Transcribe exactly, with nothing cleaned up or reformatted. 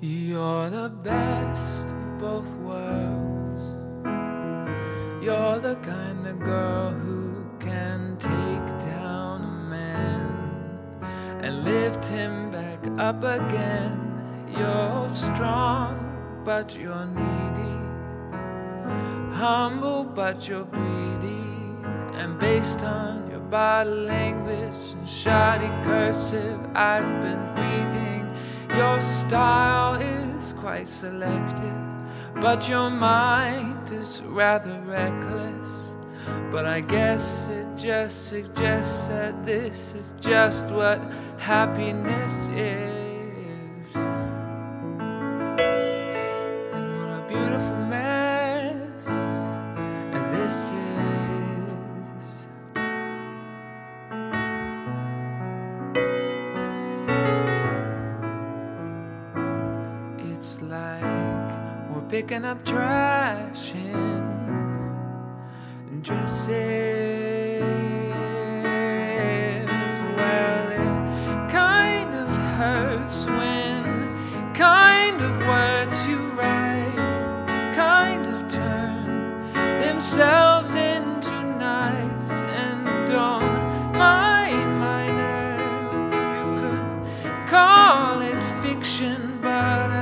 You're the best of both worlds. You're the kind of girl who can take down a man and lift him back up again. You're strong, but you're needy, humble, but you're greedy. And based on your body language and shoddy cursive I've been reading, your style is quite selective, but your mind is rather reckless. But I guess it just suggests that this is just what happiness is. And what a beautiful mess this is. It's like we're picking up trash in dresses. Well, it kind of hurts when kind of words you write kind of turn themselves into knives. And don't mind my nerve, you could call it fiction, but